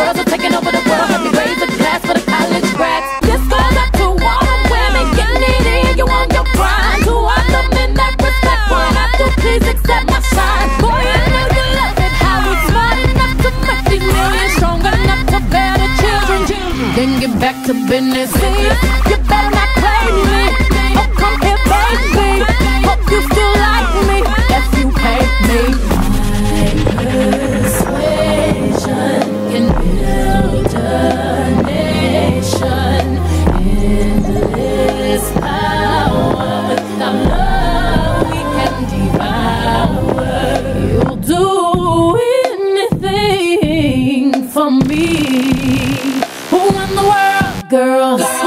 girls are taking over the world. Let me raise a glass for the college grads. This goes out to all the women getting it in. You on your grind. To all the men that respect what I do, please accept my shine. Boy, I know you love it how we smart enough to make these millions, strong enough to bear the children. Then get back to business. See, you better not play me. Oh, come here, baby. Hope you still like me if you pay me. Persuasion can build a nation. Endless power. Without love we can devour. You'll do anything for me. Who in the world, girl?